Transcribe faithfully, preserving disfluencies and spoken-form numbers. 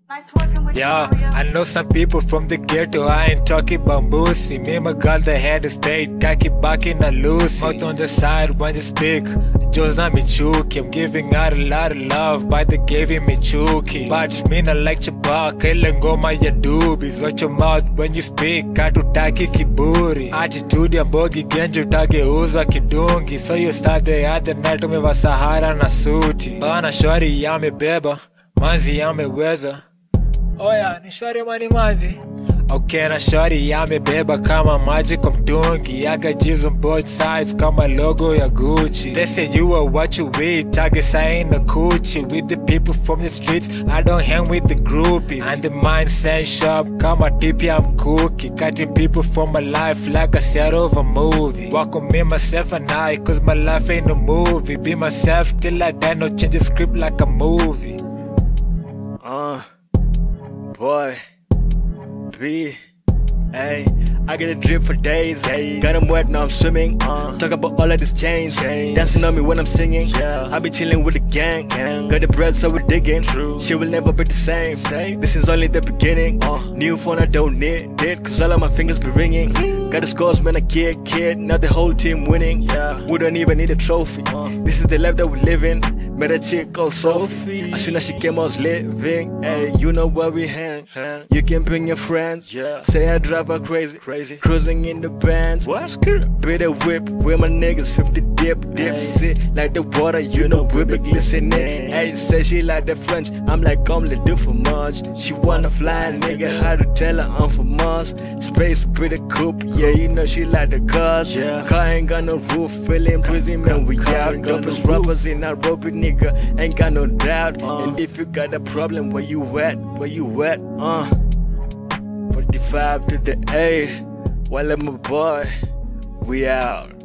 Nice working with Yeah, you, Mario. I know some people from the ghetto, I ain't talking about Boosie. Me and my girl, they had a state, kaki baki na Lucy. Mouth on the side when you speak, Joe's not me chuki. I'm giving out a lot of love, but they giving me chuki. But me not like Chewbacca, ile ngoma ya dubis. Watch your mouth when you speak, hatutaki kiburi. Attitude ya mbogi genjo utageuzwa kidungi. So you start the other night umeva Sahara na suti. Bana shwari yamebeba, manzi yameweza. Oh yeah, ni shwari mani manzi. Okay, na shwari yamebeba kama maji kwa mtungi. I got G's on both sides kama logo ya Gucci. They say you are what you eat, target sign a coochie. With the people from the streets, I don't hang with the groupies. And the mindset sharp kama tipi I'm cookie. Cutting people from my life like a set of a movie. Walk on me, myself and I, cause my life ain't a movie. Be myself till I die, no change the script like a movie. Uh Boy, B, hey, I get a drip for days, hey. Got 'em wet, now I'm swimming, uh. Talk about all of this change, hey. Dancing on me when I'm singing, yeah. I be chilling with the gang, gang. Got the bread so we're digging, true. She will never be the same, same. This is only the beginning, uh. New phone I don't need it, cause all of my fingers be ringing. Got the scores, man, I kid, kid. Now the whole team winning, yeah. We don't even need a trophy, uh. This is the life that we live in. Met a chick called Sophie. As soon as she came, I was living. Hey, you know where we hang. You can bring your friends. Yeah. Say I drive her crazy, crazy. Cruising in the bands. What's good? Bit of whip with my niggas. fifty dip, dip, hey. Sit like the water. You know we be glistening. Hey, say she like the French. I'm like I'm do for much. She wanna fly, nigga. How to tell her I'm from Mars? Space with a coupe. Yeah, you know she like the cars. Yeah. Car ain't got no roof. Feeling prison, man. We out. Dopest rappers in Nairobi, nigga. Ain't got no doubt, uh. And if you got a problem, where you at, where you at, uh forty-five to the eight, while I'm a boy, we out.